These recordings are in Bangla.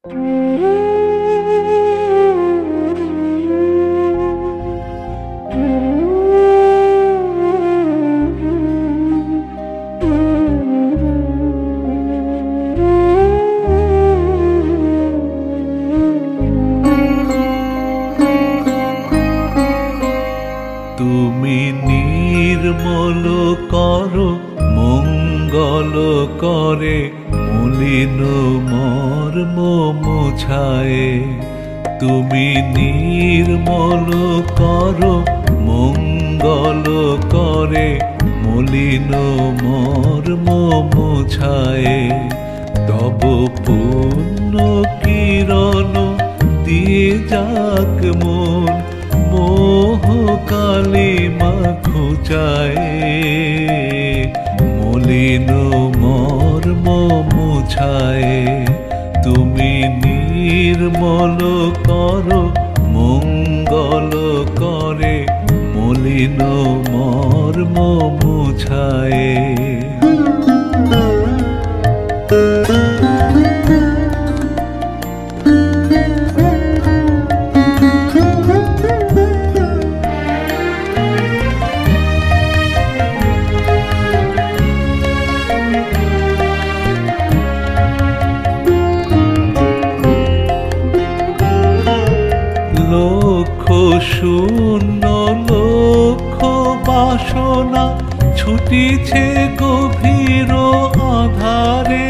তুমি নির্মল করো মঙ্গল করে মলিন মর্ম মুছায়ে। তুমি নির্মল করো মঙ্গল করে মলিন মর্ম মুছায়ে। তব পুণ্য কিরণ দিয়ে যাক মন মোহ কালিমা ঘুচায়ে। মলিন মর্ম মুছায়ে। তুমি নির্মল করো মঙ্গল করে মলিন মর্ম মুছায়ে। লক্ষ শূন্য লক্ষ বাসনা ছুটিছে গভীর আধারে।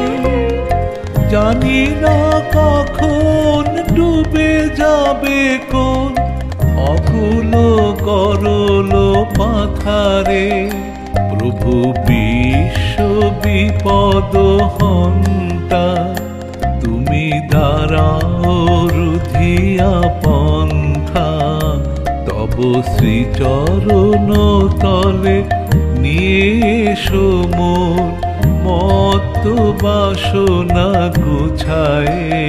জানি না কখন ডুবে যাবে কোন অকুল করল পাথারে। প্রভু বিশ্ব বিপদ হন্তা তুমি দাঁড়াও রুধিয়া পন্থা। তব শ্রীচরণ তলে নিয়ে এসো মোর মত্ত বাসনা গুছায়ে।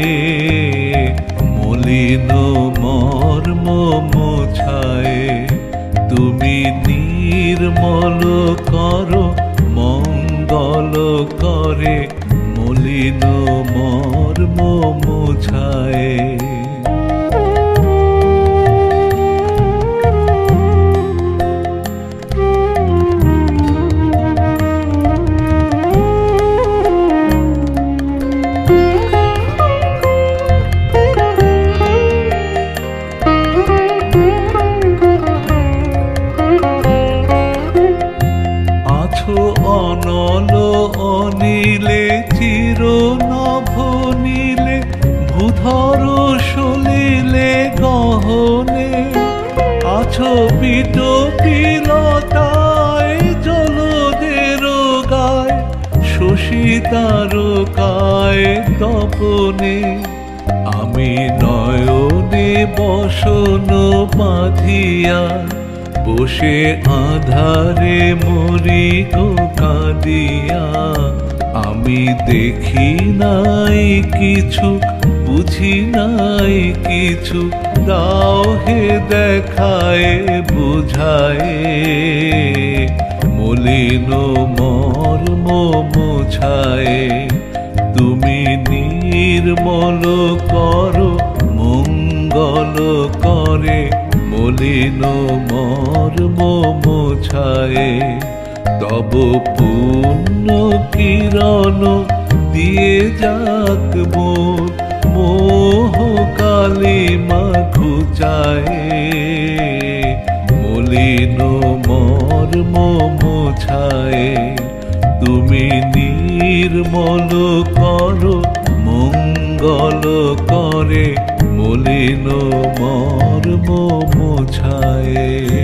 মলিন মর্ম মুছায়ে। তুমি নির্মল করো মঙ্গল করে মলিন মর্ম মুছায়ে। আছো অনল অনিলে চির নভ নীলে ভূধর সলিলে গহনে। আছো পিট পিলতায় জলদের গায় শশী তারকায় তপনে। আমি নয়নে বসন বাঁধিয়া বসে আধারে মরি গো কাঁদিয়া। আমি দেখি নাই কিছু বুঝি নাই কিছু দাও হে দেখায় বুঝায়ে। মলিন মর্ম মুছায়ে। তুমি নির্মল করো মঙ্গল করে মলিন মর্ম মুছায়ে। তব পুণ্য কিরণ দিয়ে যাক মোর মোহ কালিমা ঘুচায়ে। মলিন মর্ম মুছায়ে। তুমি নির্মল করো মঙ্গল করে মলিন মর্ম মুছায়ে।